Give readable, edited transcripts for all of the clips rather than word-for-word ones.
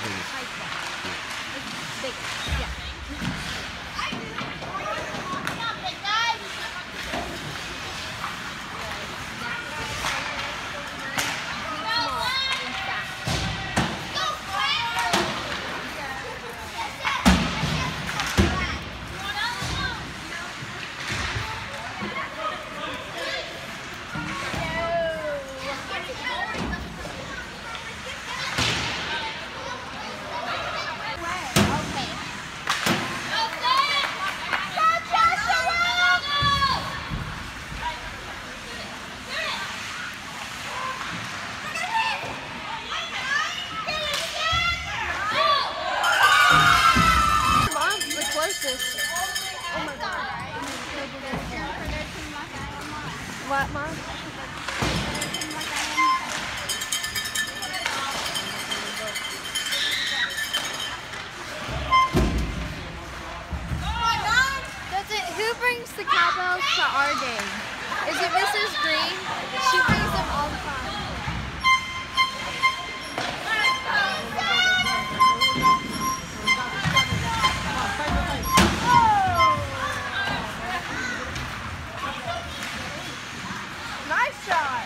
It's big. Yeah. Oh my god. What, Mom? Who brings the cowbells to our game? Is it Mrs. Green? She brings them all the time. Nice shot.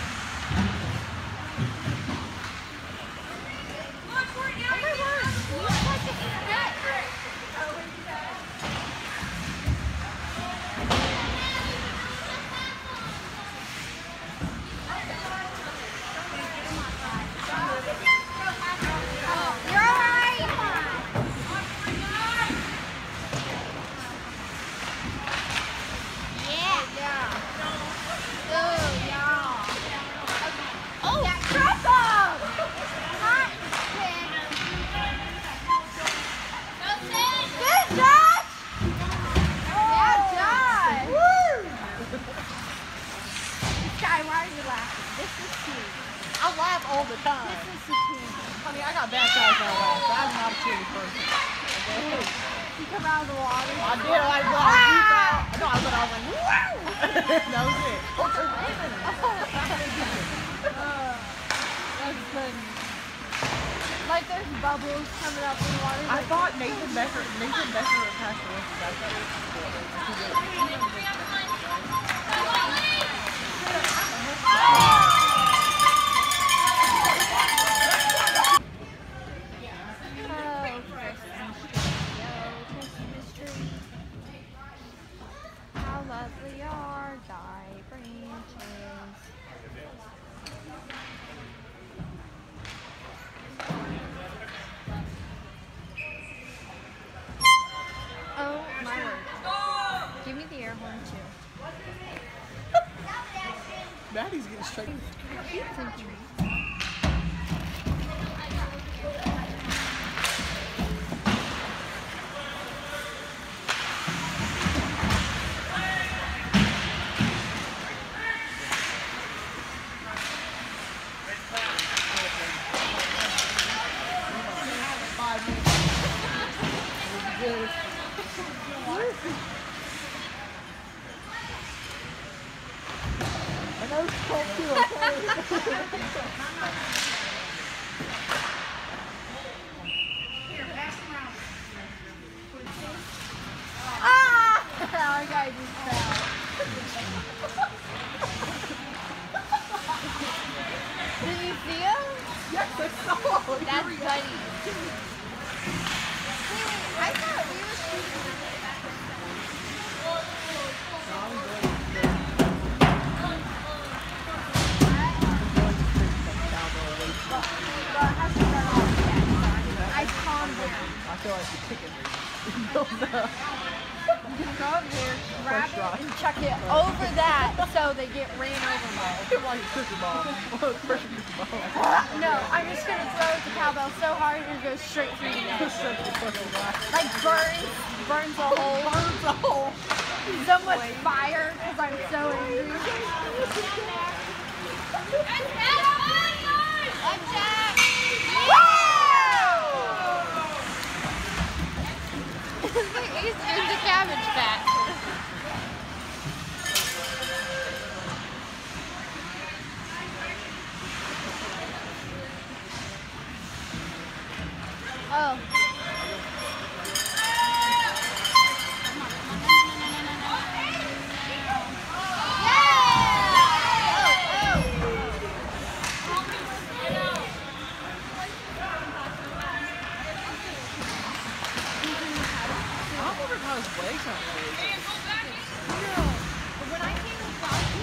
I laugh all the time. Honey, I got baptized when I laugh, but I'm not a cheerleader person. You come out of the water? I did. I was deep out. No, I was like, woo! That was it. Oh, they're raining. That's funny. Like there's bubbles coming up in the water. I thought Nathan Becker passed the rest of that. Lovely are thy branches. Oh my word. Give me the air horn too. Maddie's getting straight. I know it's cold too, okay? Here, pass around. Ah! Our guy just fell. Did you see him? Yes, I saw him. That's funny. I thought we were shooting. I calmed down. I feel like you're kicking me. Go up there, grab it, and chuck it over that so they get ran over by. It's like a cookie ball. Pressure cookie ball. No, I'm just going to throw the cowbell so hard it goes straight through the net. Like burns a hole. Burns a hole. So much fire because I'm so angry. It's in the cabbage patch. When I came to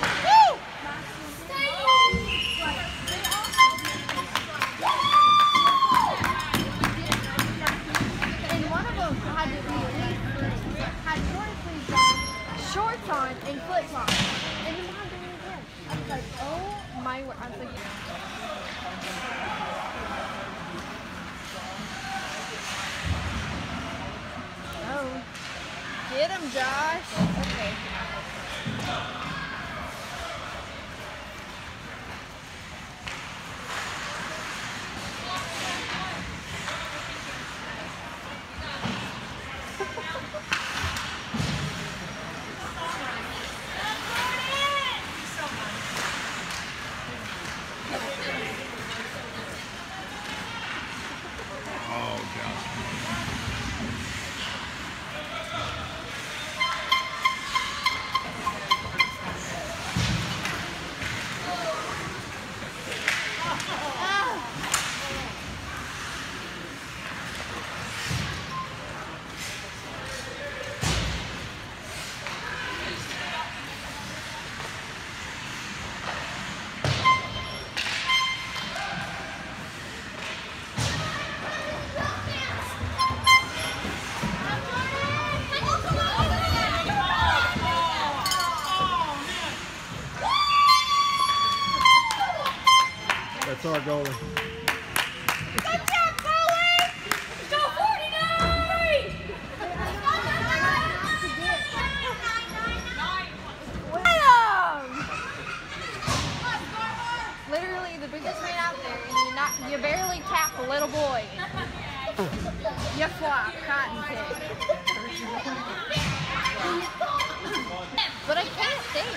and one of them had to be had shorts on and flip on. And the mom didn't even. I was like, oh my word. I was like, oh. Get him, Josh. Okay. That's our goalie. Good job, Chloe! Go 49! Literally the biggest man out there, and you barely tap a little boy. You flop, cotton pick. But I can't think.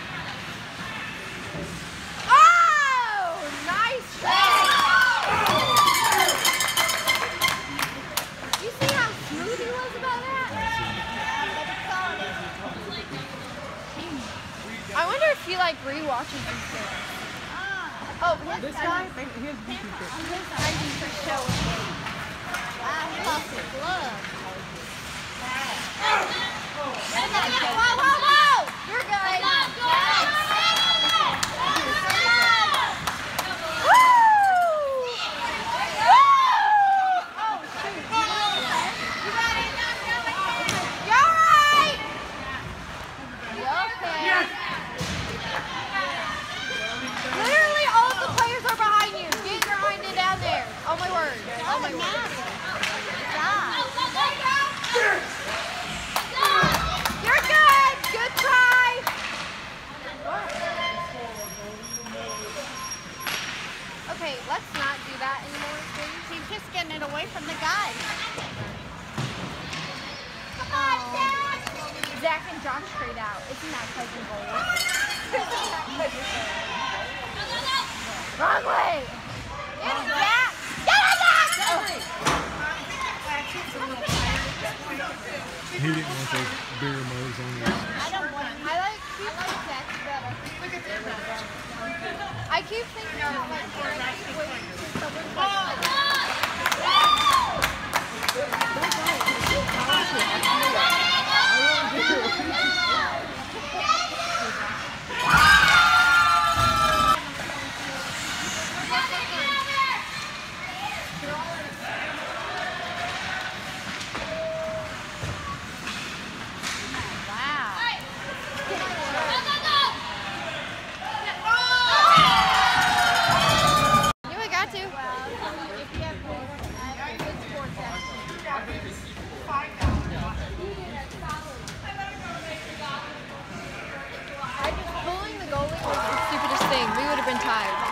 Nice try! You see how smooth he was about that? I wonder if he like rewatches these things. Oh, This guy, his YouTube channel. his for show. Wow, he lost his glove. Whoa, whoa, whoa! You're good. Oh my word. Oh my word. You're good. Good try. Okay, let's not do that anymore, please. He's just getting it away from the guy. Come on, Dad. Zach and Josh trade out. Isn't that cousin goal? Wrong way. Get it, Zach. He didn't want those beer mugs on there. I don't want him. I like Zach better. I keep thinking about like waiting for someone thing. We would have been tired.